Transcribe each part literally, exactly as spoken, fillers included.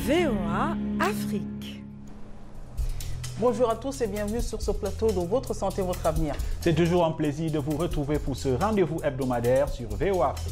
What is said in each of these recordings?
V O A Afrique. Bonjour à tous et bienvenue sur ce plateau de Votre Santé, Votre Avenir. C'est toujours un plaisir de vous retrouver pour ce rendez-vous hebdomadaire sur V O A Afrique.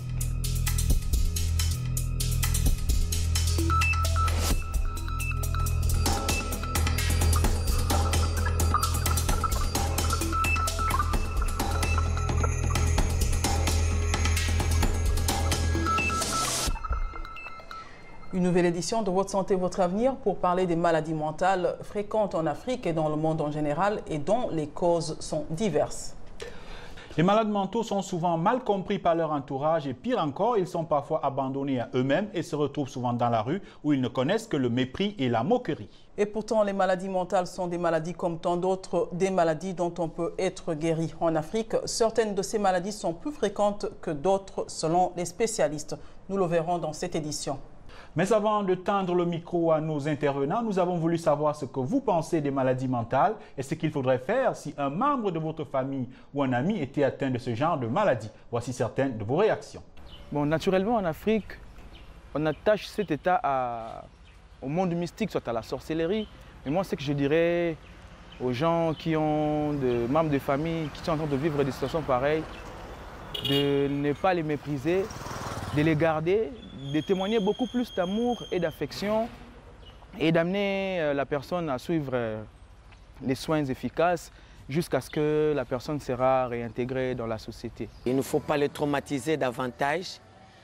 Une nouvelle édition de Votre Santé, Votre Avenir pour parler des maladies mentales fréquentes en Afrique et dans le monde en général et dont les causes sont diverses. Les malades mentaux sont souvent mal compris par leur entourage et pire encore, ils sont parfois abandonnés à eux-mêmes et se retrouvent souvent dans la rue où ils ne connaissent que le mépris et la moquerie. Et pourtant, les maladies mentales sont des maladies comme tant d'autres, des maladies dont on peut être guéri. En Afrique, certaines de ces maladies sont plus fréquentes que d'autres selon les spécialistes. Nous le verrons dans cette édition. Mais avant de tendre le micro à nos intervenants, nous avons voulu savoir ce que vous pensez des maladies mentales et ce qu'il faudrait faire si un membre de votre famille ou un ami était atteint de ce genre de maladie. Voici certaines de vos réactions. Bon, naturellement, en Afrique, on attache cet état à, au monde mystique, soit à la sorcellerie. Mais moi, ce que je dirais aux gens qui ont des membres de famille qui sont en train de vivre des situations pareilles, de ne pas les mépriser, de les garder, de témoigner beaucoup plus d'amour et d'affection et d'amener la personne à suivre les soins efficaces jusqu'à ce que la personne sera réintégrée dans la société. Il ne faut pas le traumatiser davantage.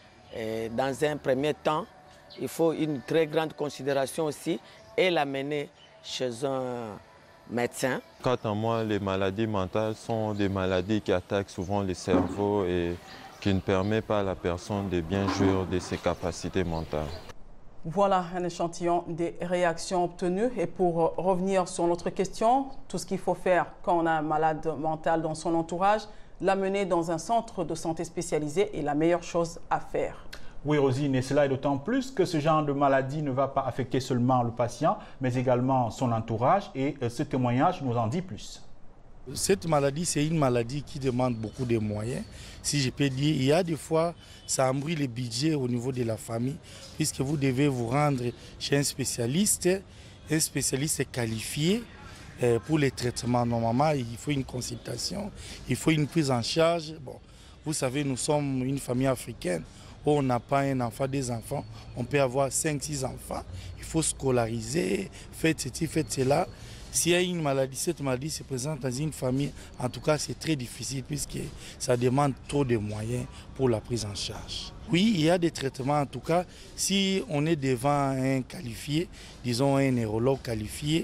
Dans un premier temps, il faut une très grande considération aussi et l'amener chez un médecin. Quant à moi, les maladies mentales sont des maladies qui attaquent souvent le cerveau et qui ne permet pas à la personne de bien jouir de ses capacités mentales. Voilà un échantillon des réactions obtenues. Et pour revenir sur notre question, tout ce qu'il faut faire quand on a un malade mental dans son entourage, l'amener dans un centre de santé spécialisé est la meilleure chose à faire. Oui, Rosine, et cela est d'autant plus que ce genre de maladie ne va pas affecter seulement le patient, mais également son entourage. Et ce témoignage nous en dit plus. Cette maladie, c'est une maladie qui demande beaucoup de moyens. Si je peux dire, il y a des fois, ça embrouille le budget au niveau de la famille, puisque vous devez vous rendre chez un spécialiste, un spécialiste qualifié pour les traitements. Normalement, il faut une consultation, il faut une prise en charge. Bon, vous savez, nous sommes une famille africaine où on n'a pas un enfant, des enfants. On peut avoir cinq, six enfants. Il faut scolariser, faites ceci, faites cela. S'il y a une maladie, cette maladie se présente dans une famille, en tout cas c'est très difficile puisque ça demande trop de moyens pour la prise en charge. Oui, il y a des traitements, en tout cas, si on est devant un qualifié, disons un neurologue qualifié,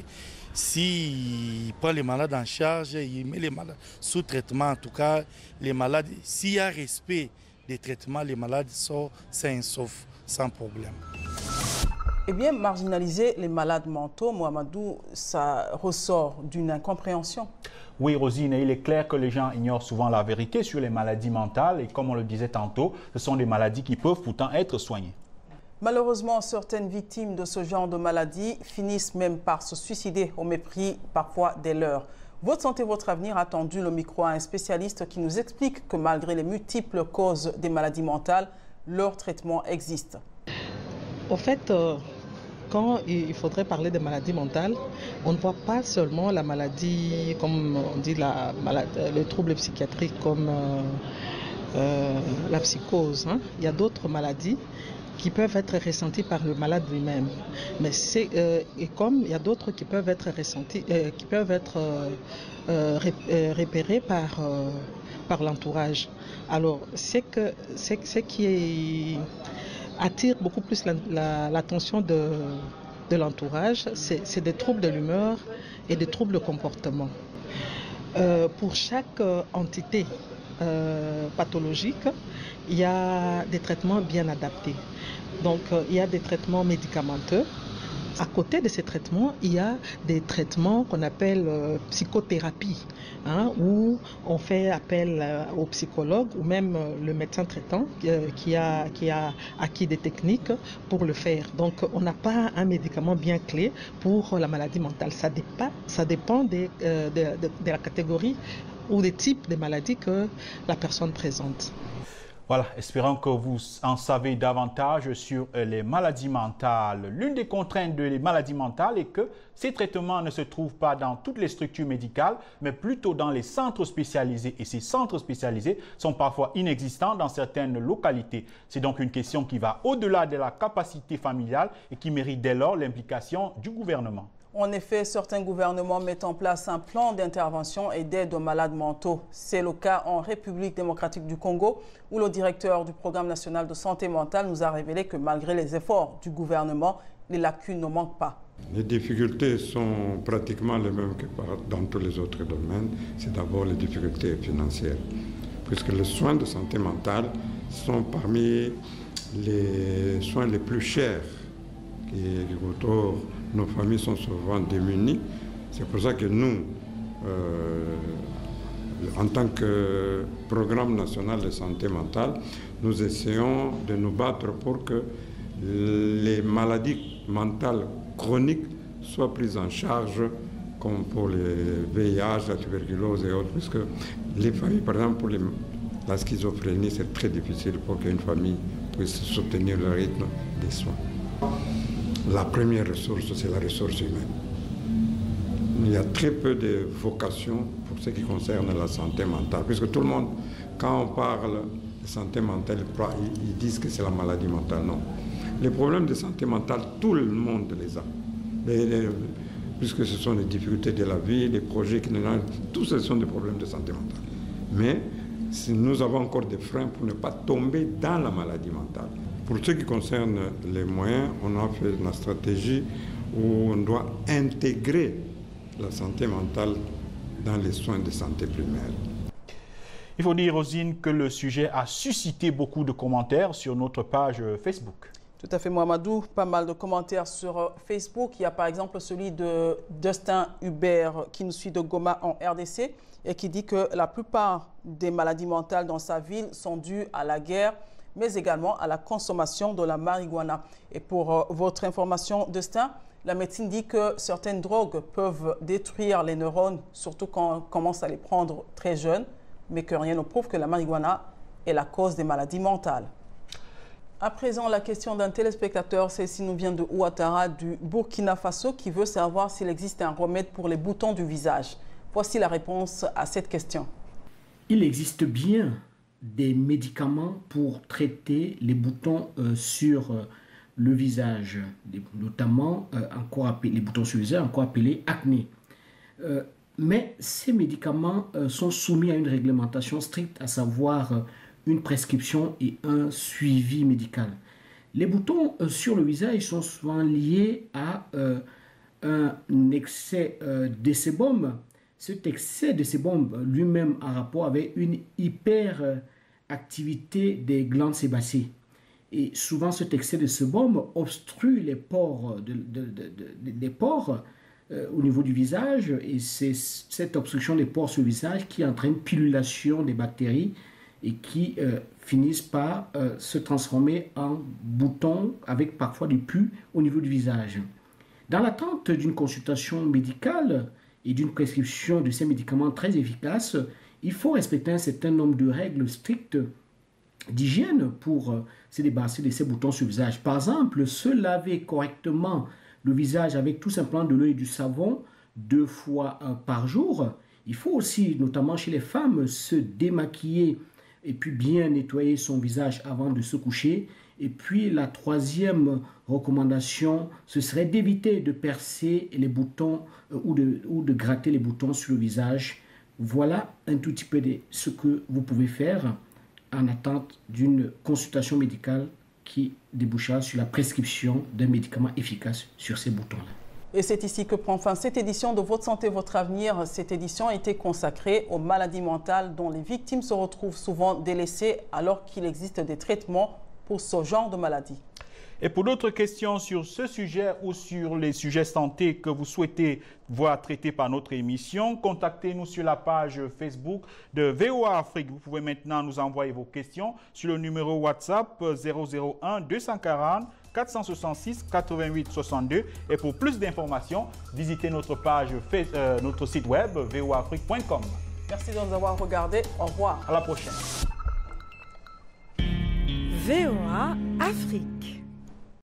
s'il prend les malades en charge, il met les malades sous traitement, en tout cas, les malades, s'il y a respect des traitements, les malades sont sains sauf, sans problème. Eh bien, marginaliser les malades mentaux, Mohamedou, ça ressort d'une incompréhension. Oui, Rosine, il est clair que les gens ignorent souvent la vérité sur les maladies mentales et comme on le disait tantôt, ce sont des maladies qui peuvent pourtant être soignées. Malheureusement, certaines victimes de ce genre de maladie finissent même par se suicider au mépris parfois des leurs. Votre Santé, Votre Avenir a tendu le micro à un spécialiste qui nous explique que malgré les multiples causes des maladies mentales, leur traitement existe. Au fait, euh, quand il faudrait parler de maladies mentales, on ne voit pas seulement la maladie, comme on dit, la maladie, le trouble psychiatrique comme euh, euh, la psychose. Hein. Il y a d'autres maladies qui peuvent être ressenties par le malade lui-même. Mais c'est euh, et comme il y a d'autres qui peuvent être ressenties, euh, qui peuvent être euh, euh, repérées par euh, par l'entourage. Alors, c'est que c'est ce qui est attire beaucoup plus l'attention la, la, de, de l'entourage, c'est des troubles de l'humeur et des troubles de comportement. Euh, pour chaque euh, entité euh, pathologique, il y a des traitements bien adaptés. Donc, euh, il y a des traitements médicamenteux. À côté de ces traitements, il y a des traitements qu'on appelle euh, psychothérapie, hein, où on fait appel euh, au psychologue ou même euh, le médecin traitant euh, qui, a, qui a acquis des techniques pour le faire. Donc, on n'a pas un médicament bien clé pour la maladie mentale. Ça dépend, ça dépend des, euh, de, de, de la catégorie ou des types de maladies que la personne présente. Voilà, espérons que vous en savez davantage sur les maladies mentales. L'une des contraintes des maladies mentales est que ces traitements ne se trouvent pas dans toutes les structures médicales, mais plutôt dans les centres spécialisés. Et ces centres spécialisés sont parfois inexistants dans certaines localités. C'est donc une question qui va au-delà de la capacité familiale et qui mérite dès lors l'implication du gouvernement. En effet, certains gouvernements mettent en place un plan d'intervention et d'aide aux malades mentaux. C'est le cas en République démocratique du Congo, où le directeur du Programme national de santé mentale nous a révélé que malgré les efforts du gouvernement, les lacunes ne manquent pas. Les difficultés sont pratiquement les mêmes que dans tous les autres domaines. C'est d'abord les difficultés financières, puisque les soins de santé mentale sont parmi les soins les plus chers qui autour. Nos familles sont souvent démunies. C'est pour ça que nous, euh, en tant que programme national de santé mentale, nous essayons de nous battre pour que les maladies mentales chroniques soient prises en charge, comme pour les V I H, la tuberculose et autres, puisque les familles, par exemple, pour les, la schizophrénie, c'est très difficile pour qu'une famille puisse soutenir le rythme des soins. La première ressource, c'est la ressource humaine. Il y a très peu de vocations pour ce qui concerne la santé mentale, puisque tout le monde, quand on parle de santé mentale, ils disent que c'est la maladie mentale. Non. Les problèmes de santé mentale, tout le monde les a. Les, les, puisque ce sont les difficultés de la vie, les projets qui nous ont... Tous ce sont des problèmes de santé mentale. Mais si nous avons encore des freins pour ne pas tomber dans la maladie mentale. Pour ce qui concerne les moyens, on a fait une stratégie où on doit intégrer la santé mentale dans les soins de santé primaire. Il faut dire, Rosine, que le sujet a suscité beaucoup de commentaires sur notre page Facebook. Tout à fait, Mohamedou. Pas mal de commentaires sur Facebook. Il y a par exemple celui de Dustin Hubert qui nous suit de Goma en R D C et qui dit que la plupart des maladies mentales dans sa ville sont dues à la guerre, mais également à la consommation de la marijuana. Et pour euh, votre information, Destin, la médecine dit que certaines drogues peuvent détruire les neurones, surtout quand on commence à les prendre très jeunes, mais que rien ne prouve que la marijuana est la cause des maladies mentales. À présent, la question d'un téléspectateur, celle-ci nous vient de Ouattara du Burkina Faso qui veut savoir s'il existe un remède pour les boutons du visage. Voici la réponse à cette question. Il existe bien des médicaments pour traiter les boutons euh, sur euh, le visage, notamment euh, encore appelé, les boutons sur le visage, encore appelés acné. Euh, mais ces médicaments euh, sont soumis à une réglementation stricte, à savoir euh, une prescription et un suivi médical. Les boutons euh, sur le visage sont souvent liés à euh, un excès euh, de sébum. Cet excès de sébum lui-même a rapport avec une hyperactivité des glandes sébacées. Et souvent, cet excès de sébum obstrue les pores, de, de, de, de, des pores euh, au niveau du visage. Et c'est cette obstruction des pores sur le visage qui entraîne pullulation des bactéries et qui euh, finissent par euh, se transformer en boutons avec parfois du pus au niveau du visage. Dans l'attente d'une consultation médicale et d'une prescription de ces médicaments très efficaces, il faut respecter un certain nombre de règles strictes d'hygiène pour euh, se débarrasser de ces boutons sur le visage. Par exemple, se laver correctement le visage avec tout simplement de l'eau et du savon deux fois euh, par jour. Il faut aussi, notamment chez les femmes, se démaquiller et puis bien nettoyer son visage avant de se coucher. Et puis la troisième recommandation, ce serait d'éviter de percer les boutons euh, ou, de, ou de gratter les boutons sur le visage. Voilà un tout petit peu de ce que vous pouvez faire en attente d'une consultation médicale qui débouchera sur la prescription d'un médicament efficace sur ces boutons-là. Et c'est ici que prend fin cette édition de Votre Santé, Votre Avenir. Cette édition a été consacrée aux maladies mentales dont les victimes se retrouvent souvent délaissées alors qu'il existe des traitements pour ce genre de maladie. Et pour d'autres questions sur ce sujet ou sur les sujets santé que vous souhaitez voir traités par notre émission, contactez-nous sur la page Facebook de V O A Afrique. Vous pouvez maintenant nous envoyer vos questions sur le numéro WhatsApp zéro zéro un deux cent quarante quatre cent soixante-six quatre-vingt-huit soixante-deux. Et pour plus d'informations, visitez notre page, euh, notre site web v o afrique point com. Merci de nous avoir regardés. Au revoir. À la prochaine. V O A Afrique.